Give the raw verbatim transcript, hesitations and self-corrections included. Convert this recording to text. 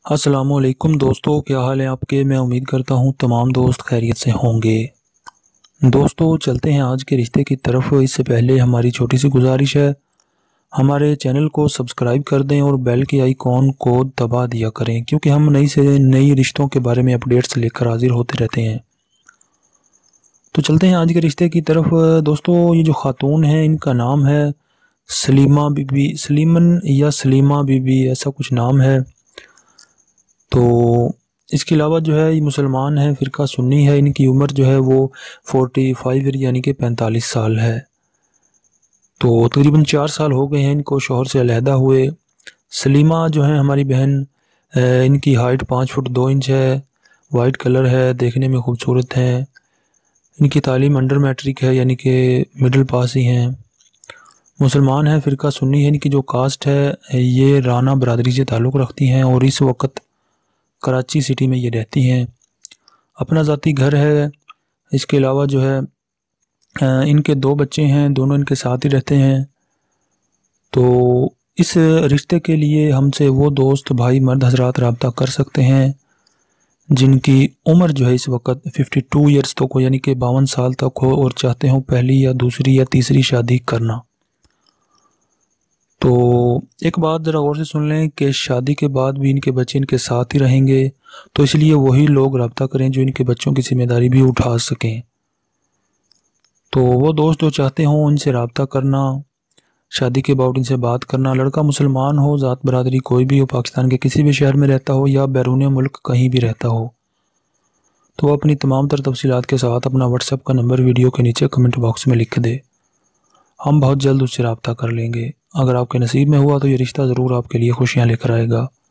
السلام علیکم دوستو، کیا حال ہے آپ کے؟ میں امید کرتا ہوں تمام دوست خیریت سے ہوں گے۔ دوستو چلتے ہیں آج کے رشتے کی طرف۔ اس سے پہلے ہماری چھوٹی سی گزارش ہے، ہمارے چینل کو سبسکرائب کر دیں اور بیل کے آئیکن کو دبا دیا کریں، کیونکہ ہم نئی سے نئی رشتوں کے بارے میں اپڈیٹس لے کر حاضر ہوتے رہتے ہیں۔ تو چلتے ہیں آج کے رشتے کی طرف۔ دوستو یہ جو خاتون ہیں ان کا نام ہے سلیمہ بی بی، سلیمن یا سلیمہ بی بی ایسا کچھ نام ہے۔ تو اس کے علاوہ جو ہے یہ مسلمان ہیں، فرقہ سنی ہے۔ ان کی عمر جو ہے وہ فورٹی فائیو یعنی کہ پینتالیس سال ہے۔ تو تقریباً چار سال ہو گئے ہیں ان کو شوہر سے علیحدہ ہوئے۔ سلیمہ جو ہیں ہماری بہن، ان کی ہائٹ پانچ فٹ دو انچ ہے، وائٹ کلر ہے، دیکھنے میں خوبصورت ہیں۔ ان کی تعلیم انڈر میٹرک ہے یعنی کہ مڈل پاس ہی ہیں۔ مسلمان ہیں، فرقہ سنی ہے۔ ان کی جو کاسٹ ہے یہ رانا برادری سے تعلق رکھتی ہیں اور اس وقت کراچی سٹی میں یہ رہتی ہیں۔ اپنا ذاتی گھر ہے۔ اس کے علاوہ جو ہے ان کے دو بچے ہیں، دونوں ان کے ساتھ ہی رہتے ہیں۔ تو اس رشتے کے لیے ہم سے وہ دوست بھائی مرد حضرات رابطہ کر سکتے ہیں جن کی عمر جو ہے اس وقت ففٹی ٹو ایئرس تک ہو یعنی کہ باون سال تک ہو اور چاہتے ہوں پہلی یا دوسری یا تیسری شادی کرنا۔ تو ایک بات ذرا غور سے سن لیں کہ شادی کے بعد بھی ان کے بچے ان کے ساتھ ہی رہیں گے، تو اس لیے وہی لوگ رابطہ کریں جو ان کے بچوں کی ذمہ داری بھی اٹھا سکیں۔ تو وہ دوست جو چاہتے ہوں ان سے رابطہ کرنا، شادی کے بعد ان سے بات کرنا، لڑکا مسلمان ہو، ذات برادری کوئی بھی ہو، پاکستان کے کسی بھی شہر میں رہتا ہو یا بیرون ملک کہیں بھی رہتا ہو، تو وہ اپنی تمام تر تفصیلات کے ساتھ اپنا واٹس ایپ کا نمبر ویڈیو کے نیچے کمنٹ باکس میں لکھ دے۔ ہم بہت جلد اس سے رابطہ کر لیں گے۔ اگر آپ کے نصیب میں ہوا تو یہ رشتہ ضرور آپ کے لیے خوشیاں لے کر آئے گا۔